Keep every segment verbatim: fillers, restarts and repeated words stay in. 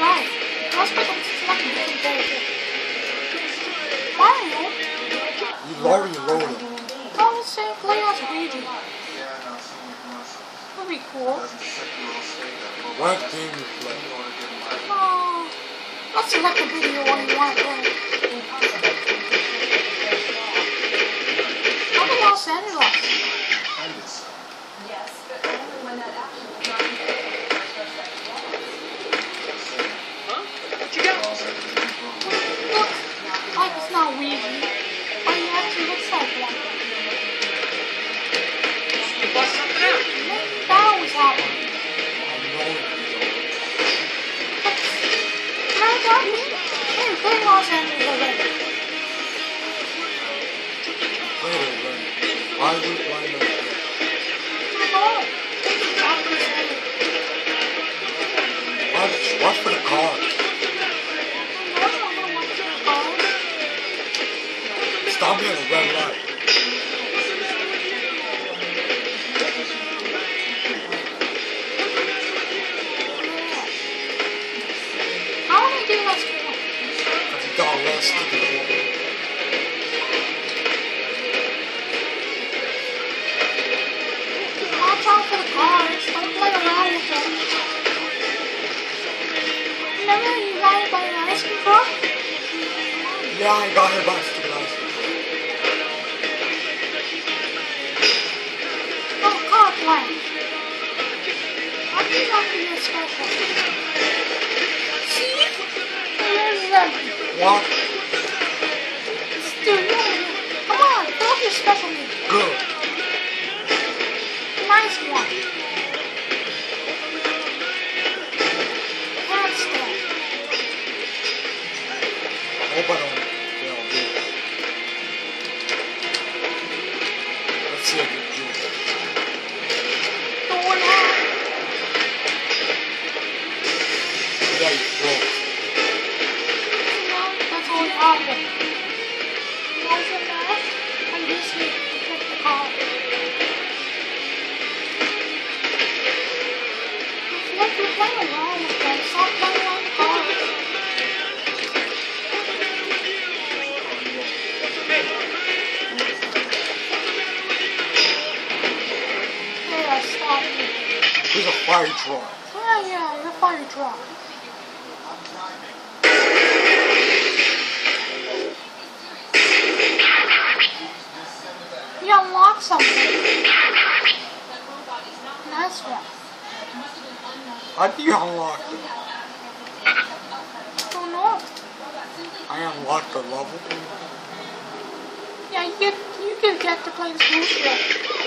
right. Let's pick up some game day. Mario? You already loaded. I would say play as Luigi. That'd be cool. What game you play? Oh, let's select a video one you want to play. I'm in Los Angeles. Yes, but only when that action is not Huh? What you got? Look, like it's not Luigi, but he actually looks like one. You bust something out. Maybe that always happens. I know it. Can I got me? Hey, play Los Angeles already. Play it already. Why would you play it again? Watch, watch for the cars. Stop me at a red light. How do I do that score? Because you got less sticky water. Watch out for the cars. Don't play around with them. Remember you got hit by an ice cream truck? Yeah, I got hit by a stupid ice cream. Oh, car plane. I think that could be special. See? There's them. What? Dude, no. Come on, go with your special move. Good. Nice one. Handstand. I hope I don't fail this. Let's see if you do it. Going out. Yeah, you broke. No, that's all happened. Was it that? I just need to get the car. If you're playing around with them, stop playing on the car. Yeah, stop it. Here's a fire truck. Yeah, yeah, you're a fire truck. You unlock something. Nice one. How do you unlock it? Don't know. I unlocked the level. Yeah, you get you can get to play the smooth shit.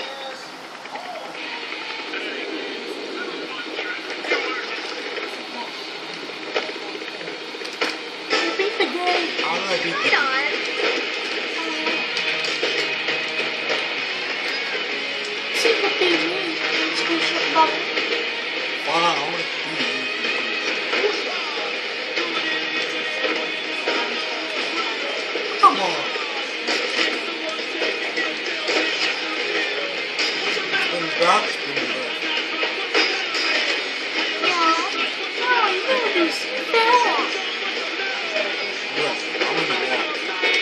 You beat the game. How did I beat the game? Secret T V. Smooth shit bubble. Fine, I'm gonna beat you. Come on. And that's pretty good. Yeah. No, you gotta do fast. Yes, I'm gonna walk.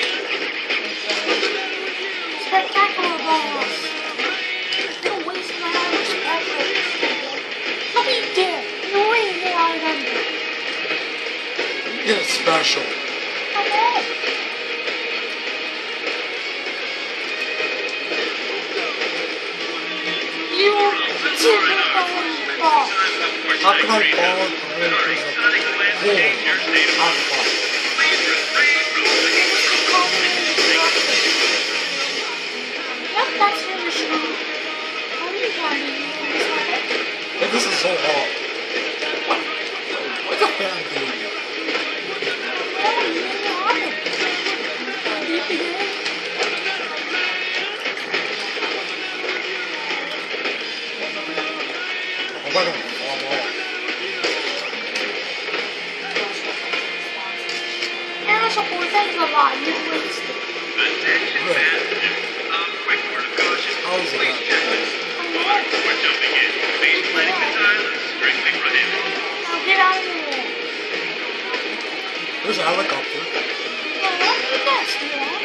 Spectacular balls. You're wasting my time with spectacular. How do you get? You're way more out of them. You get a special. I know. You super balling ball. How can I fall into the hole? Have fun. Yep, that's really true. What are you trying to do? But this is so hard. What? What's a fan doing? Oh, you didn't have it. Beat the game. I'm gonna fall off. There's a cool thing a lot. You wasted. Attention passengers. Um, quick word of caution. How is it Please not? check this. We're jumping in. Main flight to Thailand. Strictly prohibited. Now get out of here. There's a helicopter. No, you can't steal that.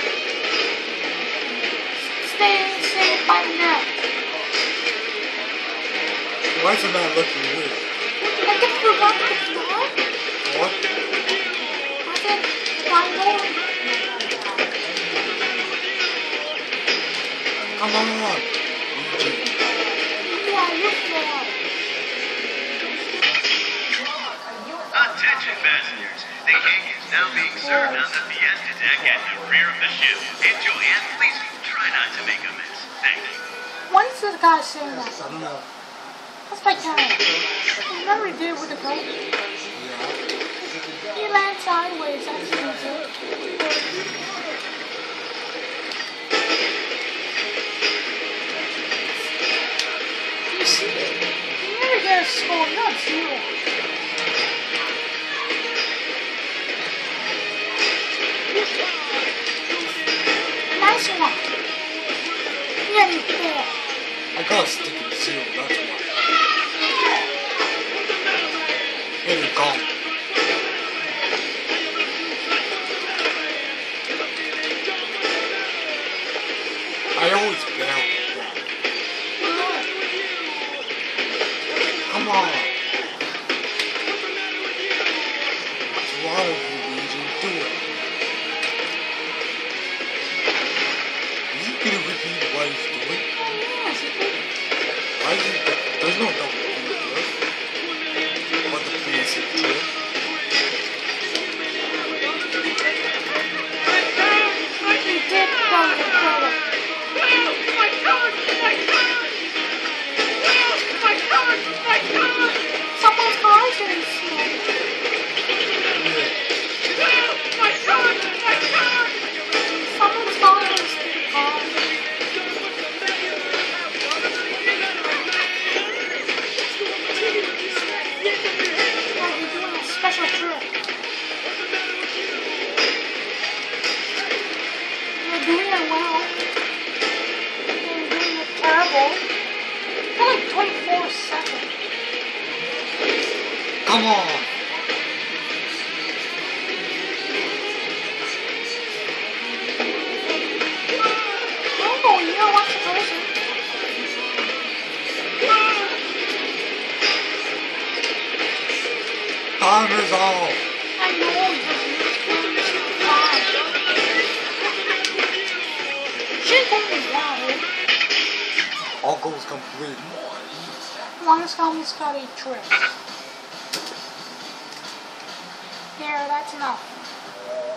Stay, stay by the net. Why is it not looking weird? I think you got the floor. What? I said, why more? Come on! Luigi. Yeah, you floor. Attention passengers. The cake is now being served on the fiesta deck at the rear of the ship. Enjoy and please try not to make a mess. Thank you. Why is this guy saying that? I don't know. That's my cat. Remember he did with the coat? Yeah. He landed sideways. That's easy. You see, you never get a score. You're not zero. Nice one. Yeah, you fail. I got a sticky zero, that's why. Here you go. I always fail like that. Come on. What's wrong with you, Luigi? Do it. Is he gonna repeat what he's doing? Why is he? There's no double here. What the basic trick? You did double double. My card! My card! My card! My card! Someone's car is getting slow. My card! My card! Someone's car is getting car. Like you're doing a special trick. You're doing it well. You're doing it terrible. You're like twenty-four seconds. Come on! Oh, you know what's crazy? Timer's off! I know you're fine. She's only wild. All goals complete. Longest almost got eight tricks. There, that's enough.